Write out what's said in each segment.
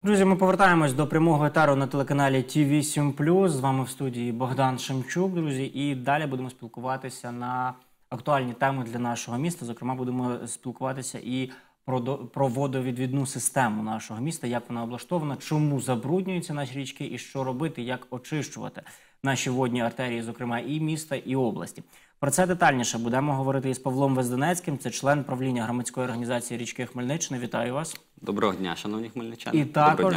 Друзі, ми повертаємось до прямого етеру на телеканалі ТІВІ7+. З вами в студії Богдан Шемчук, друзі. І далі будемо спілкуватися на актуальні теми для нашого міста. Зокрема, будемо спілкуватися і про водовідвідну систему нашого міста, як вона облаштована, чому забруднюються наші річки і що робити, як очищувати наші водні артерії, зокрема і міста, і області. Про це детальніше будемо говорити із Павлом Везденецьким. Це член правління громадської організації «Річки Хмельниччини». Вітаю вас. Доброго дня, шановні хмельничани. І також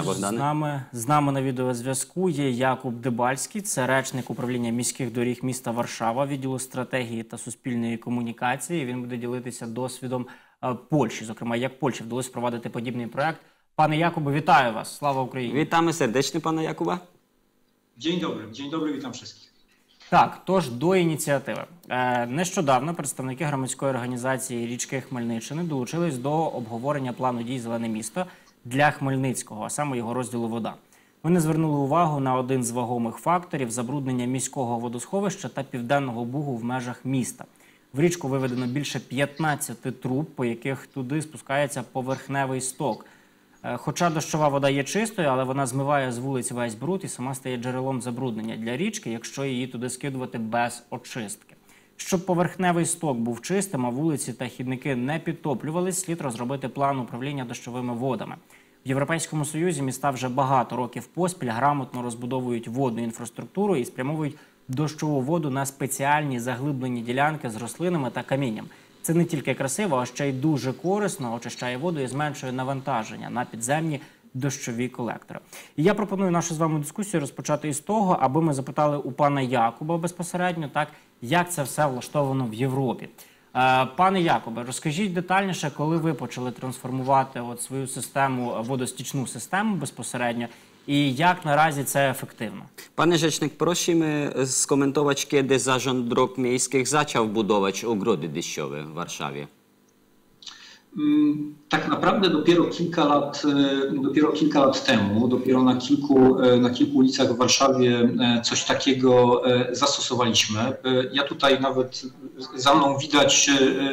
з нами на відеозв'язку є Якуб Дебальський. Це речник управління міських доріг міста Варшава, відділу стратегії та суспільної комунікації. Він буде ділитися досвідом Польщі, зокрема, як Польщі вдалося впровадити подібний проект. Пане Якубе, вітаю вас. Слава Україні. Вітаємо сердечно, пане Якуба. Dzień dobry, witam wszystkich. Так, тож до ініціативи. Нещодавно представники громадської організації «Річки Хмельниччини» долучились до обговорення плану дій «Зелене місто» для Хмельницького, а саме його розділу «Вода». Вони звернули увагу на один з вагомих факторів – забруднення міського водосховища та Південного Бугу в межах міста. В річку виведено більше 15 труб, по яких туди спускається поверхневий сток. Хоча дощова вода є чистою, але вона змиває з вулиць весь бруд і сама стає джерелом забруднення для річки, якщо її туди скидувати без очистки. Щоб поверхневий сток був чистим, а вулиці та хідники не підтоплювались, слід розробити план управління дощовими водами. В Європейському Союзі міста вже багато років поспіль грамотно розбудовують водну інфраструктуру і спрямовують дощову воду на спеціальні заглиблені ділянки з рослинами та камінням. Це не тільки красиво, а ще й дуже корисно, очищає воду і зменшує навантаження на підземні дощові колектори. І я пропоную нашу з вами дискусію розпочати із того, аби ми запитали у пана Якуба безпосередньо, так, як це все влаштовано в Європі. Пане Якубе, розкажіть детальніше, коли ви почали трансформувати свою систему, водостічну систему безпосередньо, i jak na razie to efektywne? Panie rzecznik, prosimy skomentować, kiedy Zarząd Dróg Miejskich zaczął budować ogrody deszczowe w Warszawie. Tak naprawdę dopiero kilka lat temu, dopiero na kilku ulicach w Warszawie coś takiego zastosowaliśmy. Ja tutaj nawet za mną widać,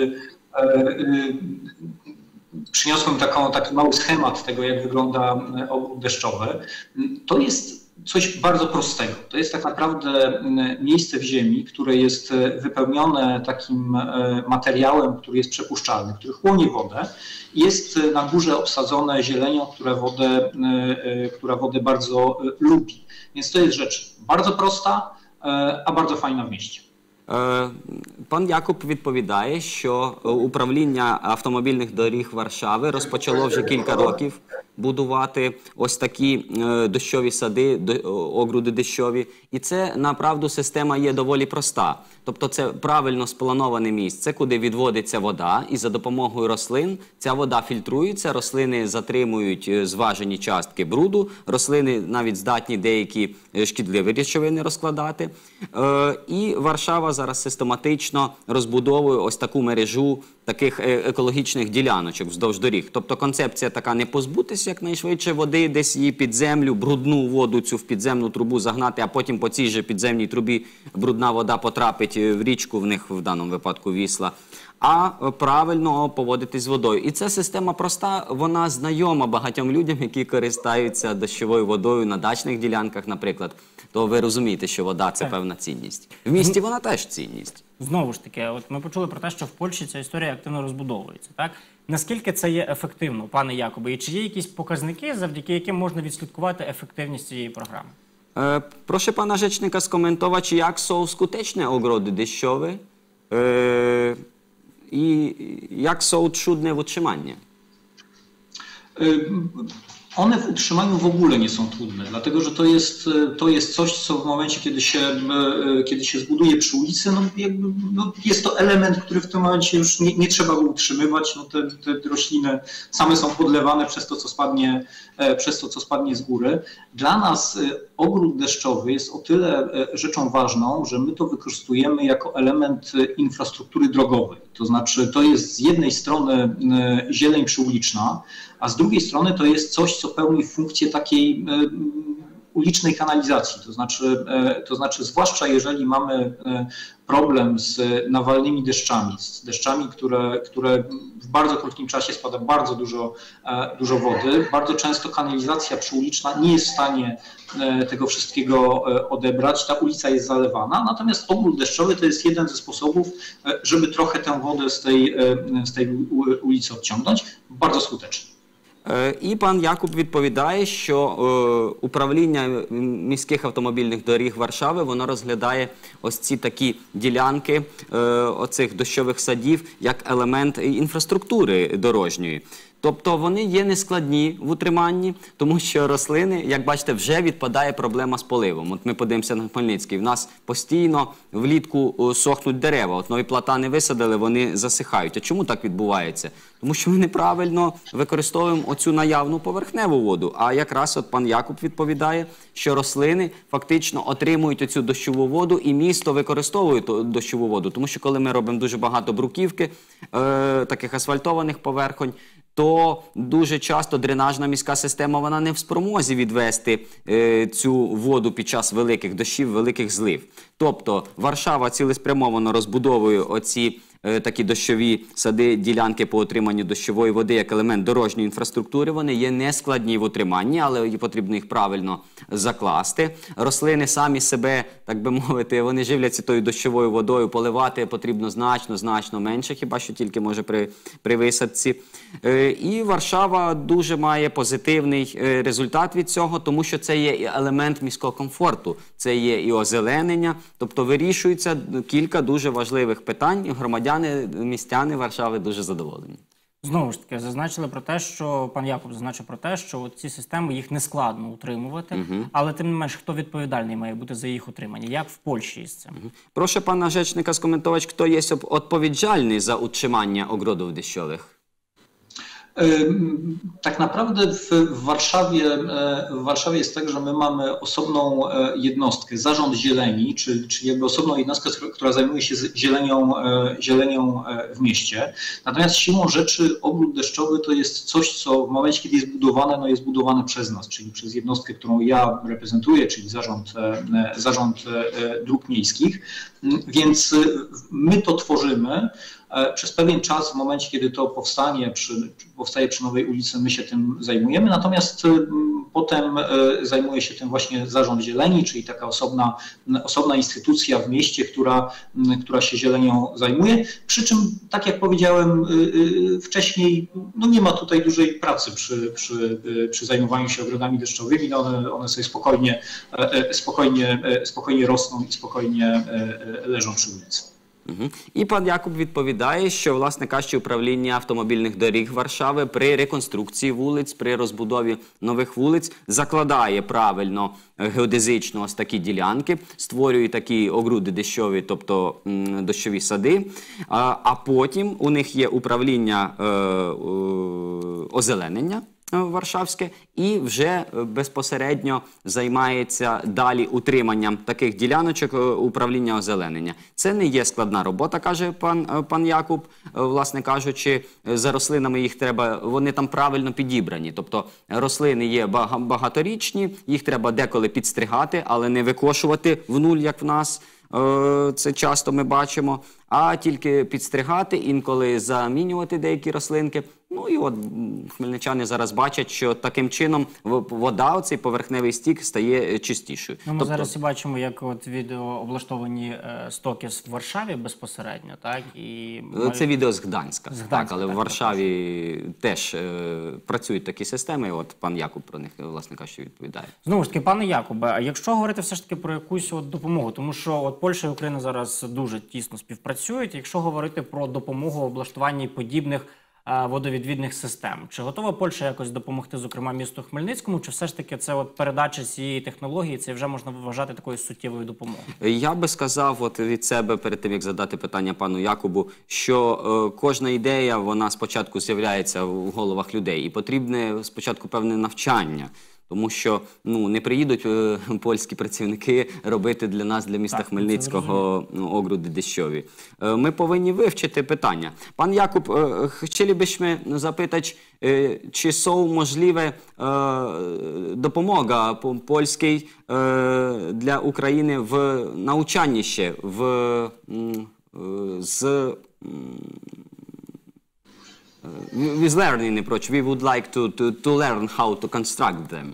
przyniosłem taki mały schemat tego, jak wygląda ogród deszczowy. To jest coś bardzo prostego. To jest tak naprawdę miejsce w ziemi, które jest wypełnione takim materiałem, który jest przepuszczalny, który chłonie wodę. Jest na górze obsadzone zielenią, która wodę bardzo lubi. Więc to jest rzecz bardzo prosta, a bardzo fajna w mieście. Пан Якуб відповідає, що управління автомобільних доріг Варшави розпочало вже кілька років будувати ось такі дощові сади, огруди дощові. І це, направду, система є доволі проста. Тобто це правильно сплановане місце, куди відводиться вода, і за допомогою рослин ця вода фільтрується, рослини затримують зважені частки бруду, рослини навіть здатні деякі шкідливі речовини розкладати. І Варшава зараз систематично розбудовує ось таку мережу таких екологічних діляночок вздовж доріг. Тобто концепція така: не позбутися якнайшвидше води, десь її під землю, брудну воду цю в підземну трубу загнати, а потім по цій же підземній трубі брудна вода потрапить в річку, в них в даному випадку Вісла, а правильно поводитись з водою. І ця система проста, вона знайома багатьом людям, які користаються дощовою водою на дачних ділянках, наприклад. То ви розумієте, що вода – це певна цінність. В місті вона теж цінність. Знову ж таки, от ми почули про те, що в Польщі ця історія активно розбудовується. Так? Наскільки це є ефективно, пане Якубе? І чи є якісь показники, завдяки яким можна відслідкувати ефективність цієї програми? Proszę pana rzecznika skomentować, jak są skuteczne ogrody deszczowe i jak są trudne w utrzymaniu. One w utrzymaniu w ogóle nie są trudne, dlatego że to jest coś, co w momencie, kiedy się zbuduje przy ulicy, jest to element, który w tym momencie już nie trzeba go utrzymywać. Te rośliny same są podlewane przez to, co spadnie z góry. Dla nas ogród deszczowy jest o tyle rzeczą ważną, że my to wykorzystujemy jako element infrastruktury drogowej. To znaczy, to jest z jednej strony zieleń przyuliczna, a z drugiej strony to jest coś, co pełni funkcję takiej ulicznej kanalizacji, to znaczy zwłaszcza jeżeli mamy problem z nawalnymi deszczami, z deszczami, które w bardzo krótkim czasie spada bardzo dużo wody. Bardzo często kanalizacja przyuliczna nie jest w stanie tego wszystkiego odebrać, ta ulica jest zalewana, natomiast ogród deszczowy to jest jeden ze sposobów, żeby trochę tę wodę z tej ulicy odciągnąć, bardzo skuteczny. І пан Якуб відповідає, що управління міських автомобільних доріг Варшави, воно розглядає ось ці такі ділянки оцих дощових садів як елемент інфраструктури дорожньої. Тобто вони є нескладні в утриманні, тому що рослини, як бачите, вже відпадає проблема з поливом. От ми подивимося на Хмельницький. В нас постійно влітку сохнуть дерева. От нові платани висадили, вони засихають. А чому так відбувається? Тому що ми неправильно використовуємо оцю наявну поверхневу воду. А якраз от пан Якуб відповідає, що рослини фактично отримують оцю дощову воду і місто використовує ту дощову воду. Тому що коли ми робимо дуже багато бруківки, таких асфальтованих поверхонь, то дуже часто дренажна міська система, вона не в спромозі відвести цю воду під час великих дощів, великих злив. Тобто Варшава цілеспрямовано розбудовує оці такі дощові сади, ділянки по отриманню дощової води як елемент дорожньої інфраструктури. Вони є нескладні в утриманні, але потрібно їх правильно закласти. Рослини самі себе, так би мовити, вони живляться тою дощовою водою, поливати потрібно значно менше, хіба що тільки може при висадці. І Варшава дуже має позитивний результат від цього, тому що це є і елемент міського комфорту, це є і озеленення, тобто вирішується кілька дуже важливих питань, і громадяни, містяни Варшави дуже задоволені. Знову ж таки, зазначили про те, що пан Якуб зазначив про те, що ці системи їх не складно утримувати, але тим не менш, хто відповідальний має бути за їх утримання? Як в Польщі із цим? Proszę pana rzecznika skomentować, kto jest odpowiedzialny za utrzymanie ogrodów deszczowych. Tak naprawdę w Warszawie jest tak, że my mamy osobną jednostkę, zarząd zieleni, czyli jakby osobną jednostkę, która zajmuje się zielenią w mieście. Natomiast siłą rzeczy ogród deszczowy to jest coś, co w momencie, kiedy jest budowane, no jest budowane przez nas, czyli przez jednostkę, którą ja reprezentuję, czyli zarząd dróg miejskich. Więc my to tworzymy. Przez pewien czas, w momencie, kiedy to powstaje przy Nowej ulicy, my się tym zajmujemy, natomiast potem zajmuje się tym właśnie Zarząd Zieleni, czyli taka osobna instytucja w mieście, która się zielenią zajmuje. Przy czym, tak jak powiedziałem wcześniej, no nie ma tutaj dużej pracy przy zajmowaniu się ogrodami deszczowymi. No one sobie spokojnie rosną i spokojnie leżą przy ulicy. І пан Якуб відповідає, що, власне кажучи, управління автомобільних доріг Варшави при реконструкції вулиць, при розбудові нових вулиць закладає правильно геодезично ось такі ділянки, створює такі огруди дощові, тобто дощові сади, а потім у них є управління озеленення варшавське, і вже безпосередньо займається далі утриманням таких діляночок управління озеленення. Це не є складна робота, каже пан Якуб, власне кажучи, за рослинами їх треба, вони там правильно підібрані, тобто рослини є багаторічні, їх треба деколи підстригати, але не викошувати в нуль, як в нас, це часто ми бачимо, а тільки підстригати, інколи замінювати деякі рослинки. Ну і от хмельничани зараз бачать, що таким чином вода, оцей поверхневий стік, стає чистішою. Ну, ми зараз і бачимо, як от відео облаштовані стоки в Варшаві безпосередньо, так? Це відео з Гданська, так, але в Варшаві теж працюють такі системи, і от пан Якуб про них, власне кажучи, відповідає. Знову ж таки, пане Якубе, а якщо говорити все ж таки про якусь допомогу, тому що от Польща і Україна зараз дуже тісно співпрацюють, якщо говорити про допомогу в облаштуванні подібних водовідвідних систем. Чи готова Польща якось допомогти, зокрема, місту Хмельницькому, чи все ж таки це от передача цієї технології, це вже можна вважати такою суттєвою допомогою? Я би сказав от від себе, перед тим, як задати питання пану Якубу, що кожна ідея, вона спочатку з'являється в головах людей, і потрібне спочатку певне навчання. Тому що не приїдуть польські працівники робити для нас, для міста Хмельницького огруди дeszczowi. Ми повинні вивчити питання. Пан Jakub, chcielibyśmy zapytać, czy są możliwe допомога польській для України в навчанні ще, with learning approach. We would like to learn how to construct them.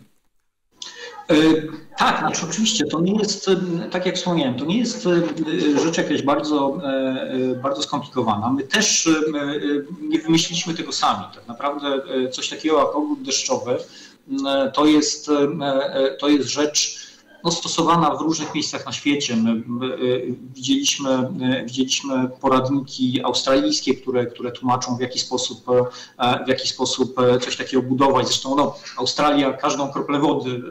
Tak, znaczy oczywiście to nie jest, tak jak wspomniałem, to nie jest rzecz jakaś bardzo skomplikowana. My też nie wymyśliliśmy tego sami. Tak naprawdę coś takiego jak ogród deszczowy to jest rzecz stosowana w różnych miejscach na świecie. My widzieliśmy poradniki australijskie, które tłumaczą w jaki sposób coś takiego budować. Zresztą Australia każdą kroplę wody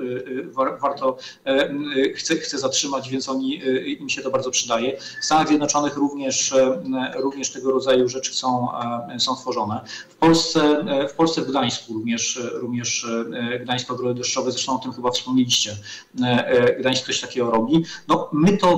chce zatrzymać, więc im się to bardzo przydaje. W Stanach Zjednoczonych również tego rodzaju rzeczy są tworzone. W Polsce w Gdańsku również Gdańsk ogrody deszczowe, zresztą o tym chyba wspomnieliście. Gdańsk coś takiego robi. No,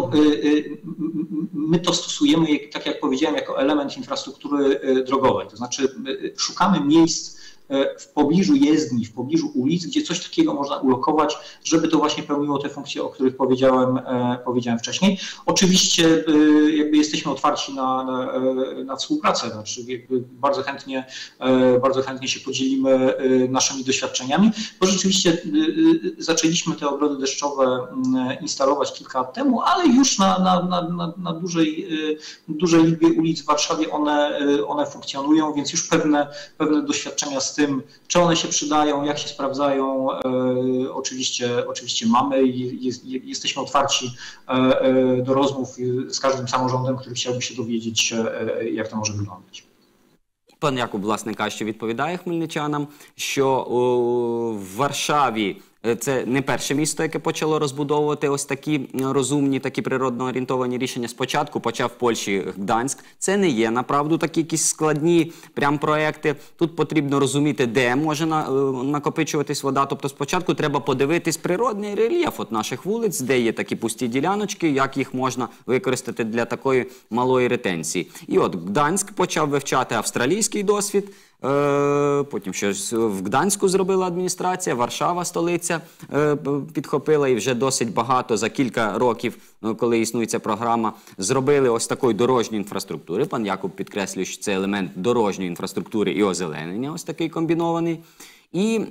my to stosujemy, tak jak powiedziałem, jako element infrastruktury drogowej. To znaczy szukamy miejsc w pobliżu jezdni, w pobliżu ulic, gdzie coś takiego można ulokować, żeby to właśnie pełniło te funkcje, o których powiedziałem wcześniej. Oczywiście jakby jesteśmy otwarci na współpracę, znaczy jakby bardzo chętnie się podzielimy naszymi doświadczeniami, bo rzeczywiście zaczęliśmy te ogrody deszczowe instalować kilka lat temu, ale już na dużej liczbie ulic w Warszawie one funkcjonują, więc już pewne doświadczenia z tym, czy one się przydają, jak się sprawdzają, oczywiście mamy i jesteśmy otwarci do rozmów z każdym samorządem, który chciałby się dowiedzieć, jak to może wyglądać. Пан Якуб, власне кажучи, відповідає хмельничанам, що в Варшаві це не перше місто, яке почало розбудовувати ось такі розумні, такі природно орієнтовані рішення. Спочатку почав в Польщі Гданськ. Це не є, направду, такі якісь складні прям проекти. Тут потрібно розуміти, де може накопичуватись вода. Тобто спочатку треба подивитись природний рельєф от наших вулиць, де є такі пусті діляночки, як їх можна використати для такої малої ретенції. І от Гданськ почав вивчати австралійський досвід. Потім щось в Гданську зробила адміністрація, Варшава, столиця, підхопила, і вже досить багато за кілька років, коли існує ця програма, зробили ось такої дорожньої інфраструктури. Пан Якуб підкреслює, що це елемент дорожньої інфраструктури і озеленення, ось такий комбінований. І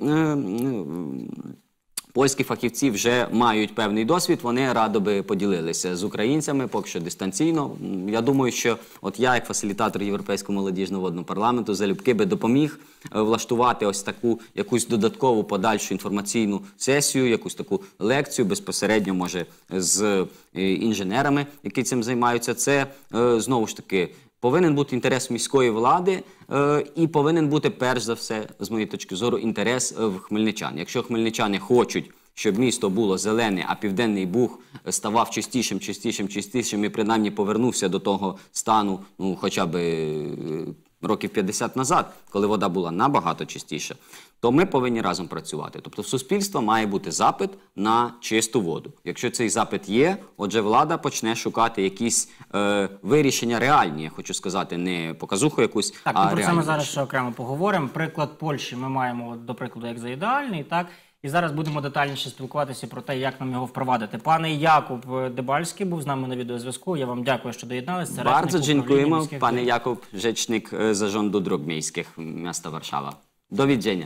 польські фахівці вже мають певний досвід, вони радо би поділилися з українцями, поки що дистанційно. Я думаю, що от я, як фасилітатор Європейського молодіжного водного парламенту, залюбки би допоміг влаштувати ось таку якусь додаткову подальшу інформаційну сесію, якусь таку лекцію безпосередньо, може, з інженерами, які цим займаються. Це, знову ж таки, повинен бути інтерес міської влади і повинен бути, перш за все, з моєї точки зору, інтерес в хмельничан. Якщо хмельничани хочуть, щоб місто було зелене, а Південний Буг ставав чистішим і принаймні повернувся до того стану, ну, хоча б років 50 назад, коли вода була набагато чистіша, то ми повинні разом працювати. Тобто в суспільства має бути запит на чисту воду. Якщо цей запит є, отже, влада почне шукати якісь вирішення реальні, я хочу сказати, не показуху якусь, так, а про це ми реальні. зараз ще окремо поговоримо. Приклад Польщі ми маємо, до прикладу, як за ідеальний, так? І зараз будемо детальніше спілкуватися про те, як нам його впровадити. Пане Якуб Дебальський був з нами на відеозв'язку. Я вам дякую, що доєдналися. Bardzo dziękujemy, panie Jakub, rzecznik Zarządu Dróg Miejskich miasta Warszawa. Do widzenia.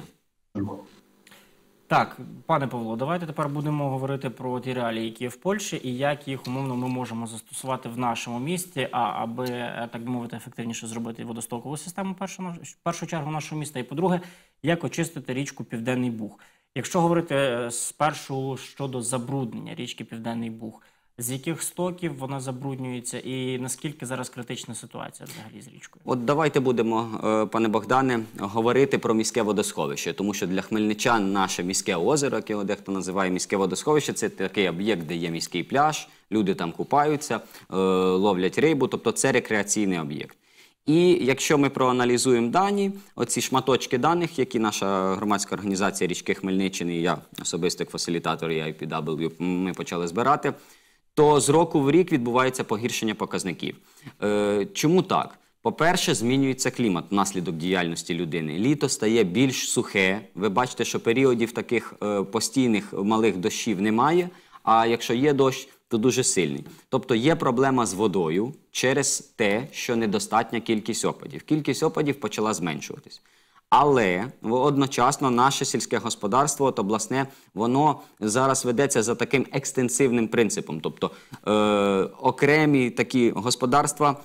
Так, пане Павло, давайте тепер будемо говорити про ті реалії, які є в Польщі, і як їх умовно ми можемо застосувати в нашому місті, аби, так би мовити, ефективніше зробити водостокову систему в першу чергу нашого міста, і по-друге, як очистити річку Південний Буг. Якщо говорити спершу щодо забруднення річки Південний Буг, з яких стоків вона забруднюється і наскільки зараз критична ситуація взагалі з річкою? От давайте будемо, пане Богдане, говорити про міське водосховище, тому що для хмельничан наше міське озеро, яке дехто називає міське водосховище, це такий об'єкт, де є міський пляж, люди там купаються, ловлять рибу, тобто це рекреаційний об'єкт. І якщо ми проаналізуємо дані, оці шматочки даних, які наша громадська організація «Річки Хмельниччини», і я особисто як фасилітатор IPW, ми почали збирати, то з року в рік відбувається погіршення показників. Чому так? По-перше, змінюється клімат внаслідок діяльності людини. Літо стає більш сухе. Ви бачите, що періодів таких постійних малих дощів немає, а якщо є дощ, то дуже сильний. Тобто є проблема з водою через те, що недостатня кількість опадів. Кількість опадів почала зменшуватись. Але одночасно наше сільське господарство, от обласне, воно зараз ведеться за таким екстенсивним принципом. Тобто окремі такі господарства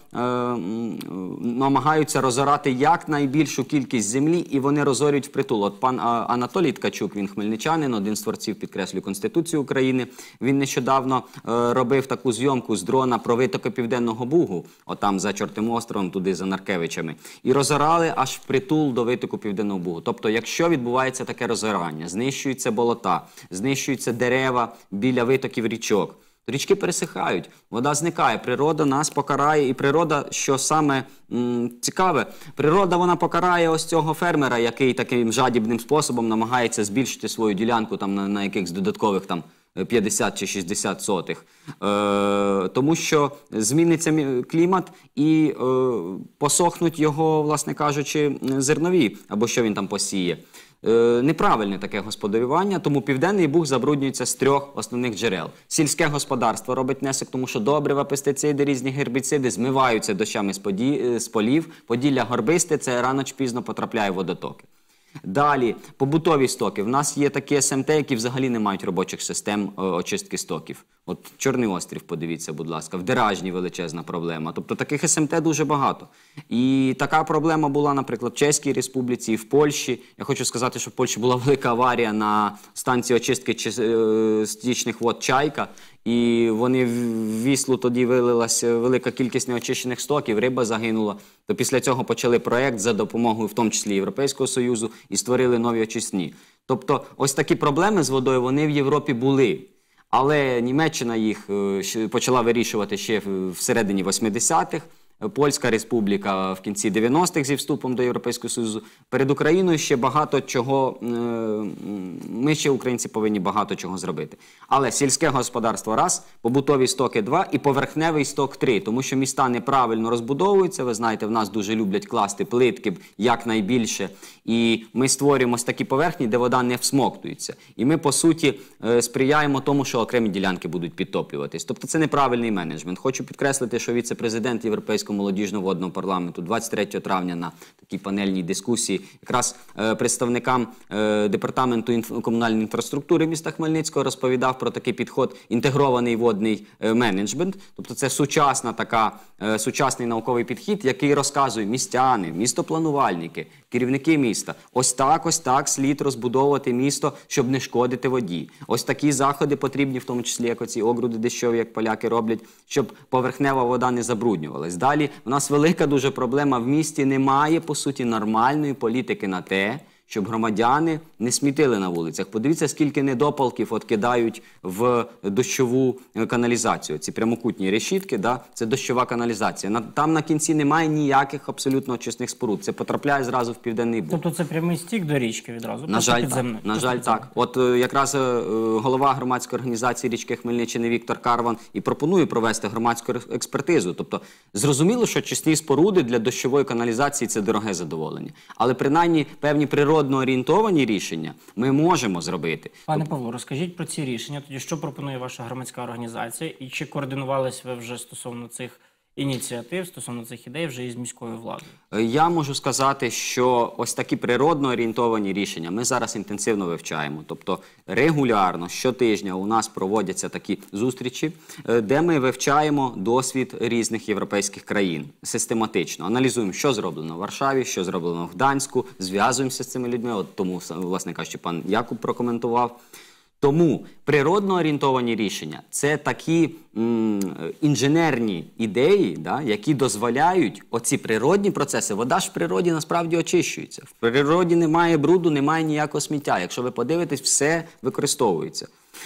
намагаються розорати якнайбільшу кількість землі, і вони розорюють впритул. От пан Анатолій Ткачук, він хмельничанин, один з творців, підкреслюю, Конституції України. Він нещодавно робив таку зйомку з дрона про витоки Південного Бугу, отам за Чортим островом, туди за Наркевичами. І розорали аж впритул до витоку Південного Бугу. Тобто, якщо відбувається таке розорання, знищуються болота, знищуються дерева біля витоків річок, то річки пересихають, вода зникає, природа нас покарає. І природа, що саме цікаве, природа вона покарає ось цього фермера, який таким жадібним способом намагається збільшити свою ділянку там, на якихось додаткових там 50 чи 60 сотих. Тому що зміниться клімат і посохнуть його, власне кажучи, зернові, або що він там посіє. Неправильне таке господарювання, тому Південний Буг забруднюється з 3 основних джерел. Сільське господарство робить внесок, тому що добрива, пестициди, різні гербіциди змиваються дощами з полів, Поділля горбисте, це рано чи пізно потрапляє в водотоки. Далі, побутові стоки. В нас є такі СМТ, які взагалі не мають робочих систем очистки стоків. От Чорний острів, подивіться, будь ласка, в Деражні величезна проблема. Тобто таких СМТ дуже багато. І така проблема була, наприклад, в Чеській Республіці і в Польщі. Я хочу сказати, що в Польщі була велика аварія на станції очистки стічних вод «Чайка». І вони в Віслу тоді вилилася велика кількість неочищених стоків, риба загинула. То після цього почали проєкт за допомогою, в тому числі Європейського Союзу, і створили нові очисні. Тобто ось такі проблеми з водою, вони в Європі були. Але Німеччина їх почала вирішувати ще всередині 80-х. Польська Республіка в кінці 90-х зі вступом до Європейського Союзу. Перед Україною ще багато чого, ми ще, українці, повинні багато чого зробити. Але сільське господарство – раз, побутові стоки – 2 і поверхневий сток – 3. Тому що міста неправильно розбудовуються, ви знаєте, в нас дуже люблять класти плитки якнайбільше. І ми створюємо ось такі поверхні, де вода не всмоктується. І ми, по суті, сприяємо тому, що окремі ділянки будуть підтоплюватись. Тобто це неправильний менеджмент. Хочу підкреслити, що віце-президент Європейського молодіжно-водного парламенту 23 травня на такій панельній дискусії якраз представникам департаменту комунальної інфраструктури міста Хмельницького розповідав про такий підход інтегрований водний менеджмент. Тобто це сучасний науковий підхід, який розказує містяни, містопланувальники, керівники міста. Ось так слід розбудовувати місто, щоб не шкодити воді. Ось такі заходи потрібні, в тому числі, як оці огруди дощові, як поляки роблять, щоб поверхнева вода не забруднювалась. Далі, у нас велика дуже проблема. В місті немає, по суті, нормальної політики на те, щоб громадяни не смітили на вулицях. Подивіться, скільки недопалків от кидають в дощову каналізацію. Ці прямокутні решітки, да, це дощова каналізація. Там на кінці немає ніяких абсолютно очисних споруд. Це потрапляє зразу в Південний Буг. Тобто це прямий стік до річки відразу? На жаль, так. От якраз голова громадської організації річки Хмельниччини Віктор Карван і пропонує провести громадську експертизу. Тобто зрозуміло, що очисні споруди для дощової каналізації – це дороге задоволення. Але принаймні певні природно орієнтовані рішення ми можемо зробити. Пане Павло, розкажіть про ці рішення. Тоді що пропонує ваша громадська організація? І чи координувались ви вже стосовно цих ініціатив, стосовно цих ідей вже із міською владою? Я можу сказати, що ось такі природно орієнтовані рішення ми зараз інтенсивно вивчаємо. Тобто регулярно, щотижня у нас проводяться такі зустрічі, де ми вивчаємо досвід різних європейських країн систематично. Аналізуємо, що зроблено в Варшаві, що зроблено в Гданську, зв'язуємося з цими людьми. От тому, власне кажучи, пан Якуб прокоментував. Тому природно орієнтовані рішення – це такі інженерні ідеї, да, які дозволяють оці природні процеси. Вода ж в природі насправді очищується. В природі немає бруду, немає ніякого сміття. Якщо ви подивитесь, все використовується.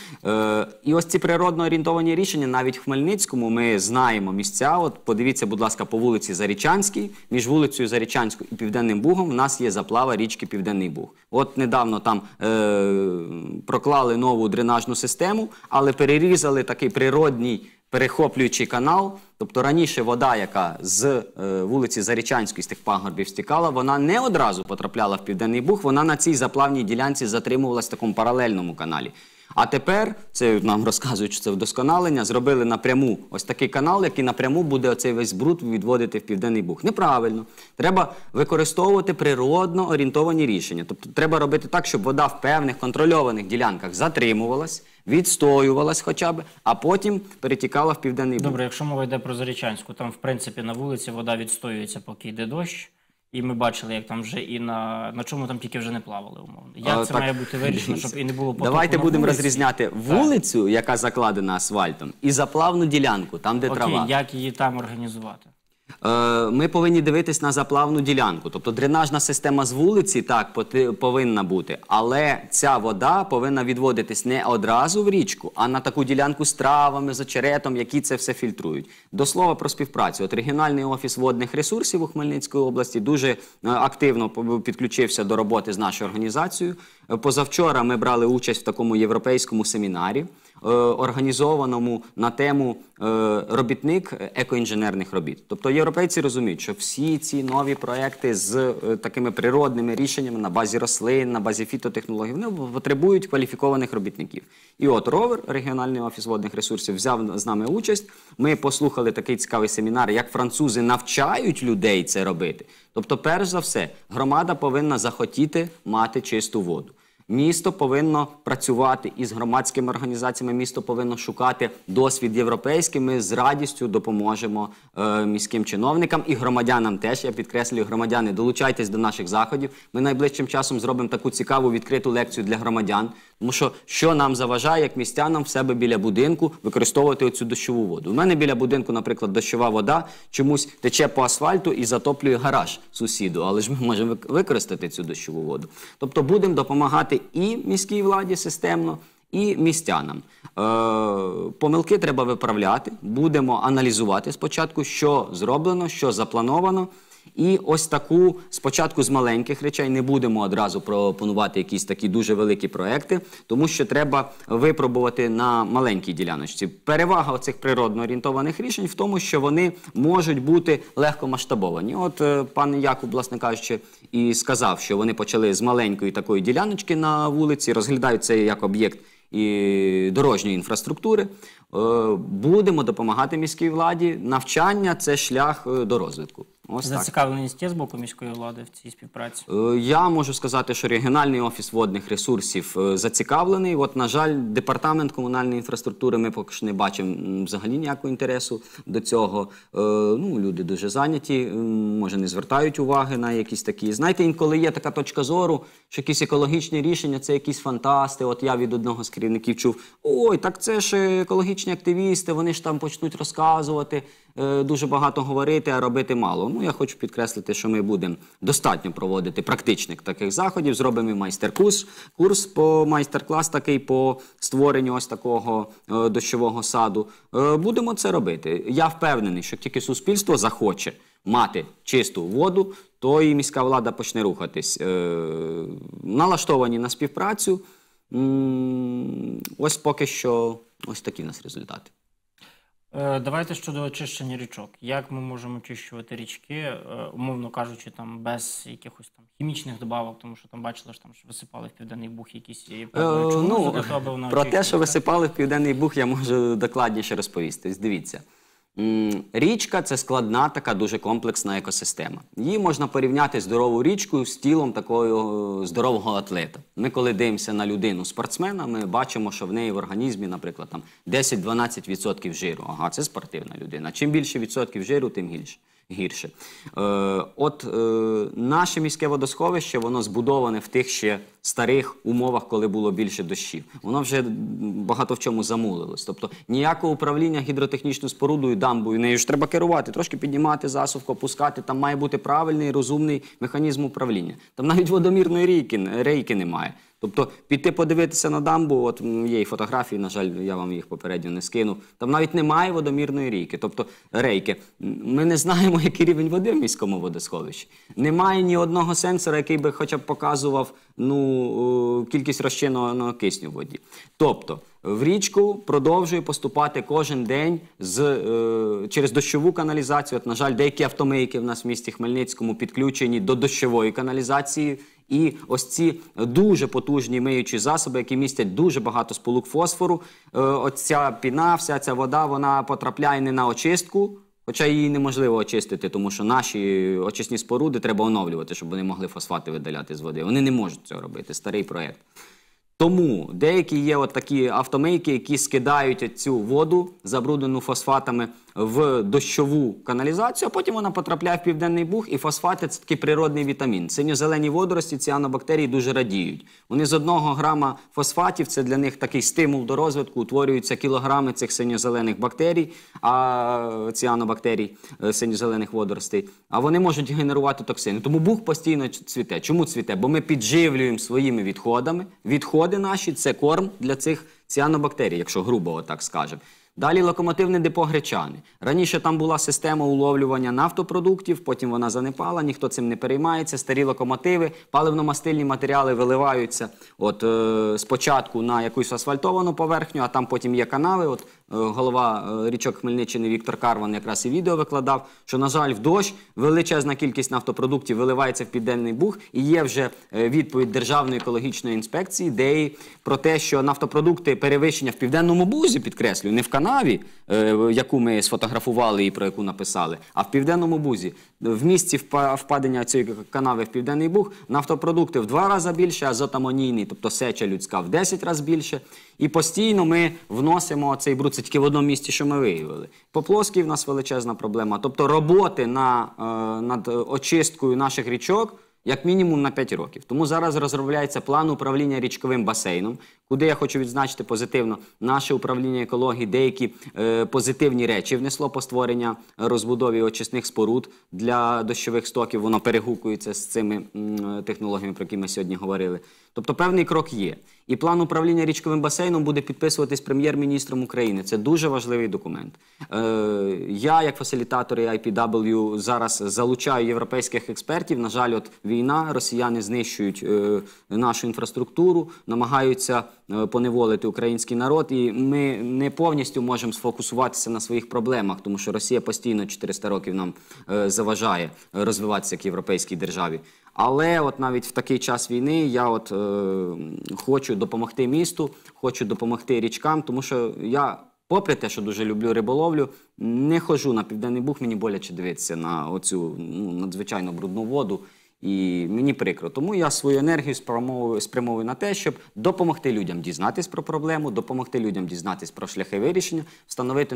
І ось ці природно орієнтовані рішення навіть в Хмельницькому ми знаємо місця. От подивіться, будь ласка, по вулиці Зарічанській, між вулицею Зарічанською і Південним Бугом в нас є заплава річки Південний Буг. От недавно там проклали нову дренажну систему, але перерізали такий перехоплюючий канал. Тобто раніше вода, яка з вулиці Зарічанської, з тих пагорбів стікала, вона не одразу потрапляла в Південний Буг, вона на цій заплавній ділянці затримувалась в такому паралельному каналі. А тепер, це нам розказують, що це вдосконалення, зробили напряму ось такий канал, який напряму буде оцей весь бруд відводити в Південний Буг. Неправильно. Треба використовувати природно орієнтовані рішення. Тобто треба робити так, щоб вода в певних контрольованих ділянках затримувалась, відстоювалась хоча б, а потім перетікала в Південний Буг. Добре, якщо мова йде про Зарічанську, там, в принципі, на вулиці вода відстоюється, поки йде дощ. І ми бачили, як там вже і на чому там тільки вже не плавали, умовно. Як це має бути вирішено, щоб і не було потоку Давайте на будемо вулиці? розрізняти вулицю, яка закладена асфальтом, і заплавну ділянку, там, де трава. Окей, як її там організувати? Ми повинні дивитись на заплавну ділянку. Тобто дренажна система з вулиці, так, повинна бути, але ця вода повинна відводитись не одразу в річку, а на таку ділянку з травами, з очеретом, які це все фільтрують. До слова про співпрацю. От регіональний офіс водних ресурсів у Хмельницькій області дуже активно підключився до роботи з нашою організацією. Позавчора ми брали участь в такому європейському семінарі, організованому на тему робітник екоінженерних робіт. Тобто європейці розуміють, що всі ці нові проекти з такими природними рішеннями на базі рослин, на базі фітотехнологій, вони потребують кваліфікованих робітників. І от ровер, регіональний офіс водних ресурсів, взяв з нами участь. Ми послухали такий цікавий семінар, як французи навчають людей це робити. Тобто, перш за все, громада повинна захотіти мати чисту воду. Місто повинно працювати із громадськими організаціями, місто повинно шукати досвід європейський. Ми з радістю допоможемо міським чиновникам і громадянам теж. Я підкреслюю, громадяни, долучайтесь до наших заходів. Ми найближчим часом зробимо таку цікаву відкриту лекцію для громадян. Тому що нам заважає, як містянам, в себе біля будинку використовувати оцю дощову воду. У мене біля будинку, наприклад, дощова вода чомусь тече по асфальту і затоплює гараж сусіду. Але ж ми можемо використати цю дощову воду. Тобто будемо допомагати і міській владі системно, і містянам. Помилки треба виправляти, будемо аналізувати спочатку, що зроблено, що заплановано. І ось таку, спочатку з маленьких речей, не будемо одразу пропонувати якісь такі дуже великі проекти, тому що треба випробувати на маленькій діляночці. Перевага оцих природно орієнтованих рішень в тому, що вони можуть бути легко масштабовані. От пан Якуб, власне кажучи, і сказав, що вони почали з маленької такої діляночки на вулиці, розглядають це як об'єкт і дорожньої інфраструктури. Будемо допомагати міській владі. Навчання – це шлях до розвитку. Ось так. Зацікавленість є з боку міської влади в цій співпраці? Я можу сказати, що регіональний офіс водних ресурсів зацікавлений. От, на жаль, департамент комунальної інфраструктури, ми поки що не бачимо взагалі ніякого інтересу до цього. Люди дуже зайняті, може не звертають уваги на якісь такі. Знаєте, інколи є така точка зору, що якісь екологічні рішення – це якісь фантасти. От я від одного з керівників чув: ой, так це ж екологічні активісти, вони ж там почнуть розказувати, дуже багато говорити, а робити мало. Я хочу підкреслити, що ми будемо достатньо проводити практичних таких заходів, зробимо майстер-курс, майстер-клас такий по створенню ось такого дощового саду. Будемо це робити. Я впевнений, що тільки суспільство захоче мати чисту воду, то і міська влада почне рухатись. Налаштовані на співпрацю. Ось поки що ось такі в нас результати. Давайте щодо очищення річок. Як ми можемо очищувати річки, умовно кажучи, там без якихось там хімічних добавок, тому що там бачили, що там висипали в Південний Буг якісь Про те, що висипали в Південний Буг, я можу докладніше розповісти. Дивіться. Річка – це складна, така дуже комплексна екосистема. Її можна порівняти здорову річкою з тілом такого здорового атлета. Ми коли дивимося на людину-спортсмена, ми бачимо, що в неї в організмі, наприклад, 10-12% жиру. Ага, це спортивна людина. Чим більше відсотків жиру, тим гірше. Наше міське водосховище, воно збудоване в тих ще старих умовах, коли було більше дощів. Воно вже багато в чому замулилось. Тобто ніякого управління гідротехнічною спорудою, дамбою, нею ж треба керувати, трошки піднімати засувку, опускати. Там має бути правильний, розумний механізм управління. Там навіть водомірної рейки немає. Тобто піти подивитися на дамбу, от є і фотографії, на жаль, я вам їх попередньо не скинув, там навіть немає водомірної рейки, тобто рейки. Ми не знаємо, який рівень води в міському водосховищі. Немає ні одного сенсора, який би хоча б показував кількість розчиненого кисню в воді. Тобто в річку продовжує поступати кожен день через дощову каналізацію. От, на жаль, деякі автомийки в нас в місті Хмельницькому підключені до дощової каналізації. І ось ці дуже потужні миючі засоби, які містять дуже багато сполук фосфору, оця піна, вся ця вода, вона потрапляє не на очистку, хоча її неможливо очистити, тому що наші очисні споруди треба оновлювати, щоб вони могли фосфати видаляти з води. Вони не можуть цього робити, старий проєкт. Тому деякі є от такі автомийки, які скидають цю воду, забруднену фосфатами, в дощову каналізацію, а потім вона потрапляє в Південний Буг, і фосфати – це такий природний вітамін. Синьо-зелені водорості, ціанобактерії дуже радіють. Вони з 1 грама фосфатів, це для них такий стимул до розвитку, утворюються кілограми цих синьо-зелених бактерій, ціанобактерій, синьо-зелених водоростей, а вони можуть генерувати токсини. Тому Буг постійно цвіте. Чому цвіте? Бо ми підживлюємо своїми відходами. Відходи наші – це корм для цих ціанобактерій, якщо грубо отак скажемо. Далі локомотивне депо Гречани. Раніше там була система уловлювання нафтопродуктів, потім вона занепала, ніхто цим не переймається. Старі локомотиви, паливно-мастильні матеріали виливаються спочатку на якусь асфальтовану поверхню, а там потім є канави. Голова річок Хмельниччини Віктор Карван якраз і відео викладав, що, на жаль, в дощ величезна кількість нафтопродуктів виливається в Південний Буг, і є вже відповідь Державної екологічної інспекції, ДЕІ, про те, що нафтопродукти перевищення в Південному Бузі, підкреслюю, не в канаві, яку ми сфотографували і про яку написали, а в Південному Бузі. В місці впадення цієї канави в Південний Буг нафтопродукти в 2 рази більше, азотамонійний, тобто сеча людська, в 10 разів більше. І постійно ми вносимо цей бруд, це тільки в одному місці, що ми виявили. По Плоскій в нас величезна проблема. Тобто роботи над очисткою наших річок як мінімум на 5 років. Тому зараз розробляється план управління річковим басейном, куди я хочу відзначити позитивно наше управління екології, деякі позитивні речі внесло по створення розбудові очисних споруд для дощових стоків. Воно перегукується з цими технологіями, про які ми сьогодні говорили. Тобто певний крок є. І план управління річковим басейном буде підписуватись прем'єр-міністром України. Це дуже важливий документ. Я, як фасилітатор IPW, зараз залучаю європейських експертів. На жаль, війна, росіяни знищують нашу інфраструктуру, намагаються поневолити український народ, і ми не повністю можемо сфокусуватися на своїх проблемах, тому що Росія постійно 400 років нам заважає розвиватися як європейській державі. Але навіть в такий час війни я хочу допомогти місту, хочу допомогти річкам, тому що я, попри те, що дуже люблю риболовлю, не ходжу на Південний Буг, мені боляче дивитися на оцю надзвичайно брудну воду. І мені прикро. Тому я свою енергію спрямовую на те, щоб допомогти людям дізнатись про проблему, допомогти людям дізнатись про шляхи вирішення, встановити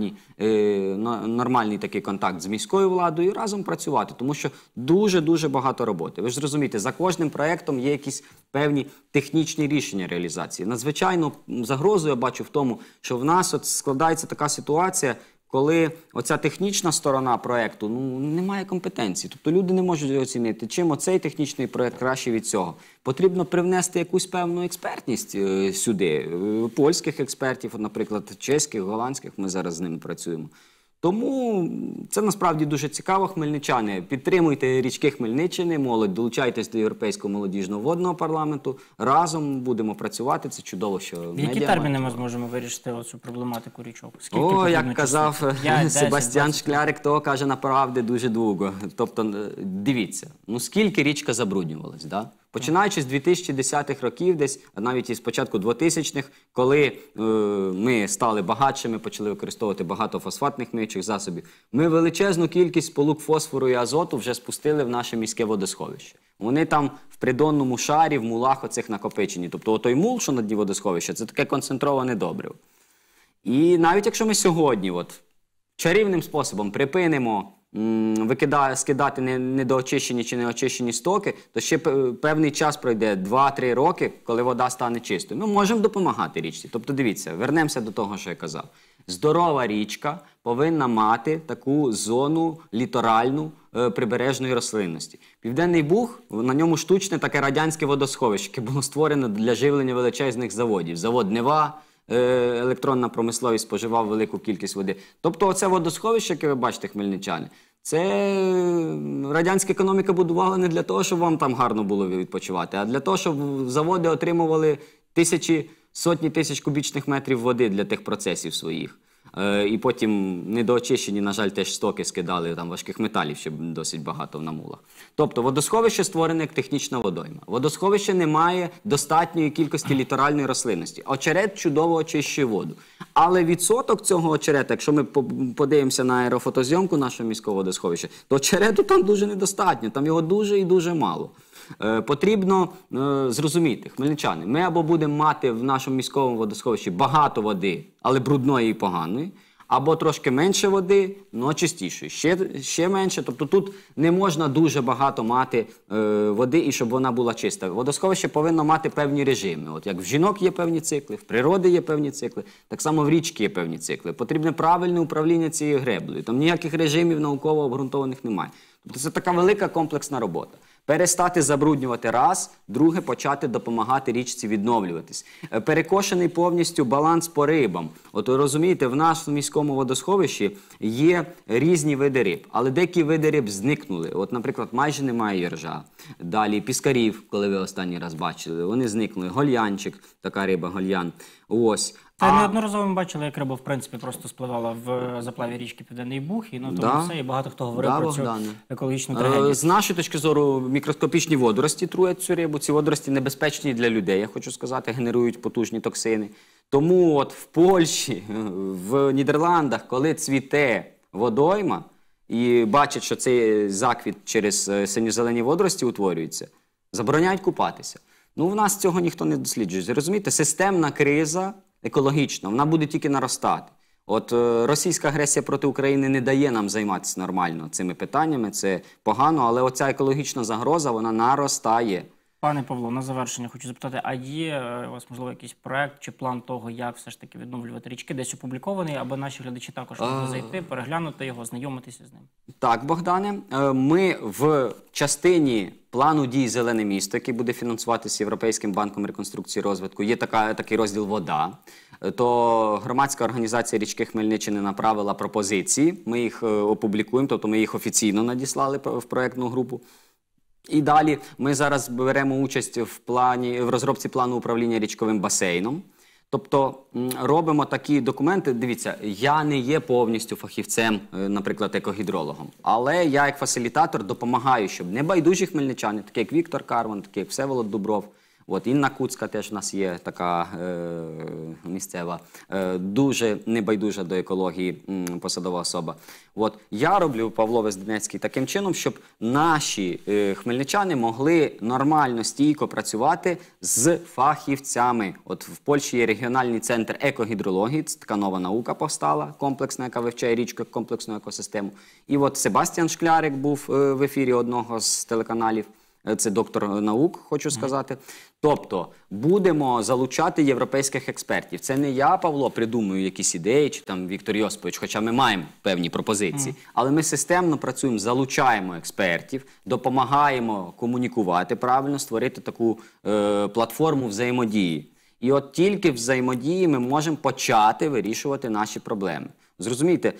нормальний такий контакт з міською владою і разом працювати. Тому що дуже-дуже багато роботи. Ви ж зрозумієте, за кожним проєктом є якісь певні технічні рішення реалізації. Надзвичайно загрозу я бачу в тому, що в нас складається така ситуація, коли оця технічна сторона проєкту, немає компетенції. Тобто люди не можуть оцінити, чим оцей технічний проєкт краще від цього. Потрібно привнести якусь певну експертність сюди. Польських експертів, наприклад, чеських, голландських, ми зараз з ними працюємо. Тому це насправді дуже цікаво, хмельничани. Підтримуйте річки Хмельниччини, молодь, долучайтесь до Європейського молодіжного водного парламенту. Разом будемо працювати, це чудово, що в які терміни ми зможемо вирішити цю проблематику річок? Як казав Себастьян Шклярик, то каже направді дуже довго. Тобто, дивіться, скільки річка забруднювалась, да? Починаючи з 2010-х років, десь, навіть із початку 2000-х, коли ми стали багатшими, почали використовувати багато фосфатних миючих засобів, ми величезну кількість сполук фосфору і азоту вже спустили в наше міське водосховище. Вони там в придонному шарі, в мулах оцих накопичені. Тобто той мул, що на дні водосховища, це таке концентроване добриво. І навіть якщо ми сьогодні чарівним способом припинимо скидати недоочищені чи неочищені стоки, то ще певний час пройде, 2-3 роки, коли вода стане чистою. Ми можемо допомагати річці. Тобто, дивіться, вернемося до того, що я казав. Здорова річка повинна мати таку зону літоральну прибережної рослинності. Південний Буг, на ньому штучне таке радянське водосховище, яке було створено для живлення величезних заводів. Завод Нева, електронна промисловість споживав велику кількість води. Тобто оце водосховище, яке ви бачите, хмельничани, це радянська економіка будувала не для того, щоб вам там гарно було відпочивати, а для того, щоб заводи отримували сотні тисяч кубічних метрів води для тих процесів своїх. І потім недоочищені, на жаль, теж стоки скидали там важких металів, ще досить багато в намулах. Тобто водосховище створене як технічна водойма. Водосховище не має достатньої кількості літоральної рослинності. Очерет чудово очищує воду. Але відсоток цього очерета, якщо ми подивимося на аерофотозйомку нашого міського водосховища, то очерету там дуже недостатньо, там його дуже і дуже мало. Потрібно зрозуміти, хмельничани, ми або будемо мати в нашому міському водосховищі багато води, але брудної і поганої, або трошки менше води, але чистішої, ще менше. Тобто тут не можна дуже багато мати води і щоб вона була чиста. Водосховище повинно мати певні режими. От як в жінок є певні цикли, в природи є певні цикли, так само в річці є певні цикли. Потрібне правильне управління цією греблею. Там ніяких режимів науково обґрунтованих немає. Тобто це така велика комплексна робота. Перестати забруднювати раз, друге почати допомагати річці відновлюватись. Перекошений повністю баланс по рибам. От ви розумієте, в нашому міському водосховищі є різні види риб, але деякі види риб зникнули. От, наприклад, майже немає єржа. Далі піскарів, коли ви останній раз бачили, вони зникнули. Гольянчик, така риба, гольян. Ось. Та неодноразово ми бачили, як риба, в принципі, просто спливала в заплаві річки Південний Буг, і тому все, і багато хто говорив про цю екологічну трагедію. З нашої точки зору, мікроскопічні водорості труять цю рибу. Ці водорості небезпечні для людей, я хочу сказати, генерують потужні токсини. Тому от в Польщі, в Нідерландах, коли цвіте водойма, і бачать, що цей заквіт через синьо-зелені водорості утворюється, забороняють купатися. Ну, в нас цього ніхто не досліджує. Розумієте, системна криза екологічна, вона буде тільки наростати. От російська агресія проти України не дає нам займатися нормально цими питаннями, це погано, але оця екологічна загроза, вона наростає. Пане Павло, на завершення хочу запитати, а є у вас, можливо, якийсь проект чи план того, як все ж таки відновлювати річки, десь опублікований, аби наші глядачі також могли зайти, переглянути його, знайомитися з ним? Так, Богдане, ми в частині плану дій «Зелене місто», який буде фінансуватися Європейським банком реконструкції і розвитку, є такий розділ «Вода». То громадська організація «Річки Хмельниччини» направила пропозиції, ми їх опублікуємо, тобто ми їх офіційно надіслали в проєктну групу. І далі ми зараз беремо участь в розробці плану управління річковим басейном. Тобто робимо такі документи. Дивіться, я не є повністю фахівцем, наприклад, екогідрологом. Але я як фасилітатор допомагаю, щоб небайдужі хмельничани, такі як Віктор Карван, такі як Всеволод Дубров, от Інна Куцька теж в нас є така місцева, дуже небайдужа до екології посадова особа. От я роблю, Павло Везденецький, таким чином, щоб наші хмельничани могли нормально, стійко працювати з фахівцями. От в Польщі є регіональний центр екогідрології, це така нова наука повстала, комплексна, яка вивчає річку як комплексну екосистему. І от Себастьян Шклярик був в ефірі одного з телеканалів. Це доктор наук, хочу сказати. Тобто, будемо залучати європейських експертів. Це не я, Павло, придумую якісь ідеї, чи там Віктор Йосипович, хоча ми маємо певні пропозиції. Але ми системно працюємо, залучаємо експертів, допомагаємо комунікувати правильно, створити таку платформу взаємодії. І от тільки в взаємодії ми можемо почати вирішувати наші проблеми. Зрозумійте,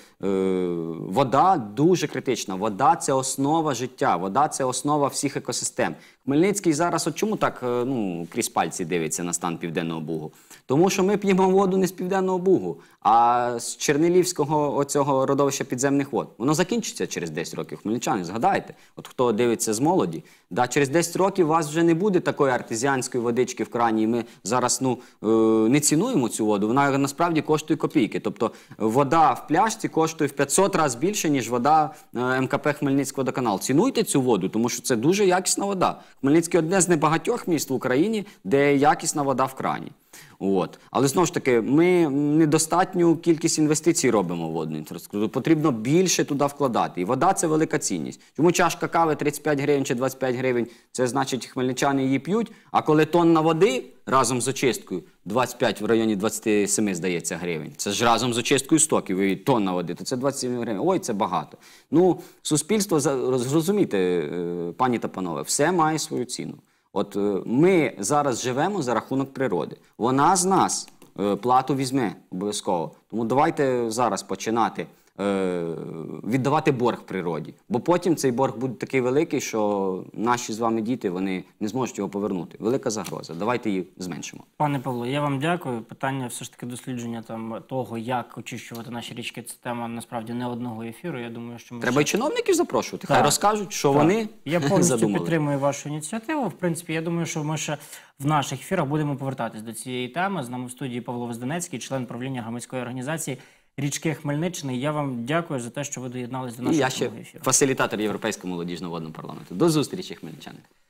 вода дуже критична, вода – це основа життя, вода – це основа всіх екосистем. Хмельницький зараз, от чому так крізь пальці дивиться на стан Південного Бугу? Тому що ми п'ємо воду не з Південного Бугу, а з Чернелівського оцього родовища підземних вод. Воно закінчиться через 10 років, хмельничани, згадайте. От хто дивиться з молоді, через 10 років у вас вже не буде такої артезіанської водички в крані, і ми зараз не цінуємо цю воду, вона насправді коштує копійки. Тобто вода вода в пляшці коштує в 500 разів більше, ніж вода МКП Хмельницький водоканал. Цінуйте цю воду, тому що це дуже якісна вода. Хмельницький – одне з небагатьох міст в Україні, де якісна вода в крані. От. Але знову ж таки, ми недостатню кількість інвестицій робимо в водну інфраструктуру. Потрібно більше туди вкладати. І вода – це велика цінність. Чому чашка кави 35 гривень чи 25 гривень, це значить хмельничани її п'ють, а коли тонна води разом з очисткою 25 в районі 27, здається, гривень. Це ж разом з очисткою стоків і тонна води, то це 27 гривень. Ой, це багато. Ну, суспільство, зрозумійте, пані та панове, все має свою ціну. От ми зараз живемо за рахунок природи. Вона з нас плату візьме обов'язково. Тому давайте зараз починати віддавати борг природі. Бо потім цей борг буде такий великий, що наші з вами діти, вони не зможуть його повернути. Велика загроза. Давайте її зменшимо. Пане Павло, я вам дякую. Питання все ж таки дослідження того, як очищувати наші річки, це тема насправді не одного ефіру. Я думаю, що ми Треба і чиновників запрошувати. Хай Так. розкажуть, що Так. вони Я повністю задумали. підтримую вашу ініціативу. В принципі, я думаю, що ми ще в наших ефірах будемо повертатись до цієї теми. З нами в студії Павло Возденецький, член правління громадської організації «Річки Хмельниччини». Я вам дякую за те, що ви доєдналися до І нашого я ще ефіру. фасилітатор Європейського молодіжного водного парламенту. До зустрічі, хмельничани.